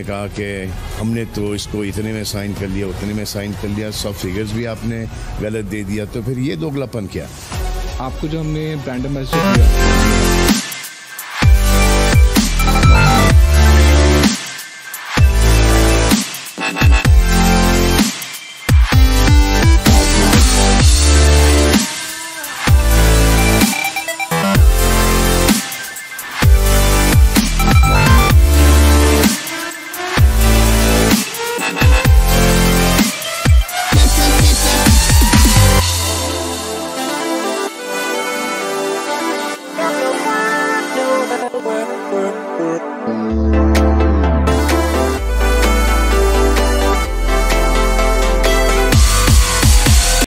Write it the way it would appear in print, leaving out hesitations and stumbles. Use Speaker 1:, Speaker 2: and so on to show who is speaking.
Speaker 1: कहा कि हमने तो इसको इतने में साइन कर लिया, उतने में साइन कर लिया, सब फिगर्स भी आपने गलत दे दिया, तो फिर ये दोगलापन क्या?
Speaker 2: आपको जो हमने ब्रांड एम्बेसडर दिया